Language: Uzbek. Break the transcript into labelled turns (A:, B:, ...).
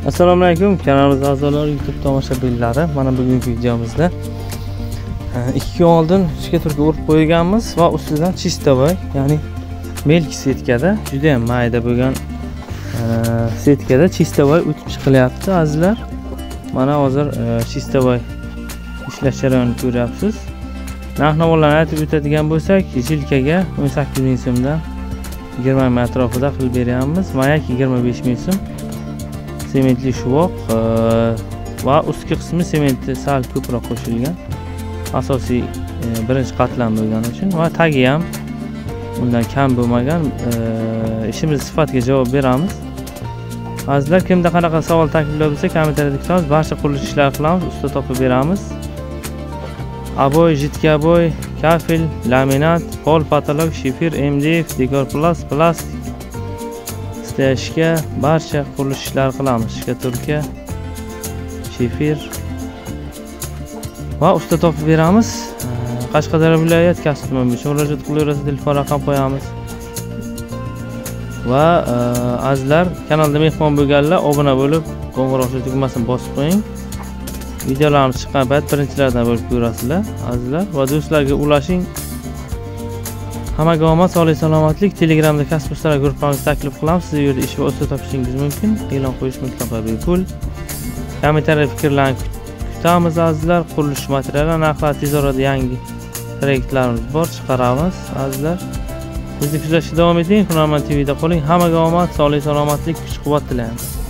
A: Assalomu alaykum kanalimiz a'zolari, YouTube tomoshabinlari. Mana bugungi videomizda 2 kun oldin shkaturka urib qo'yganmiz va ustidan chistovoy, ya'ni melki setkada juda ham mayda bo'lgan setkada chistovoy o'tib chiqilyapti azizlar. Mana hozir chistovoy ishlash jarayonini ko'ryapsiz. Narx-navolarni aytib o'tadigan bo'lsak, jilkaga 18 ming so'mdan 20 ming atrofida qilib beryapmiz. Mayak 25 ming so'm. Sementli shuvoq va ustki qismi sementi sal ko'proq qo'shilgan. Asosiy birinchi qatlam bo'lgani uchun va tagi ham undan kam bo'lmagan. Ishimiz sifatiga javob beramiz. Azizlar, kimda qanaqa savol takliflar bo'lsa kommentariyada kutamiz. Barcha qurilish ishlari qilamiz, usta topib beramiz. Aboy, jitkaboy, kafel, laminat, pol, patolog, shifir, MDF, dekor plastik, istashga barcha qurilish ishlari qilamiz. Shkaturka, shifir va usta topib beramiz. Qashqadaryo viloyat kasb tumani bo'yicha murojaat qilaverasiz, telefon raqam qo'yamiz. Va azizlar, kanalda mehmon bo'lganlar obuna bo'lib, qo'ng'iroqcha tugmasini bosib qo'ying. Videolarimiz chiqqan payt birinchilardan bo'lib ko'rasizlar azizlar, va do'stlarga ulashing. Hammaga omad, sog'lik, salomatlik. Telegramda kasb ustalar guruhimizni taklif qilamiz. Siz yerda ish va usta topishingiz mumkin. E'lon qo'yish mutlaqo bepul. Kommentariy fikrlarni kutamiz azizlar. Qurilish materiallari narxlari tez orada yangi proyektlarimiz bor, chiqaramiz azizlar. Bizni kuzatishda davom eting. Hunarmand TVda qoling. Hammaga omad, sog'lik, salomatlik, kuch-quvvat tilaymiz.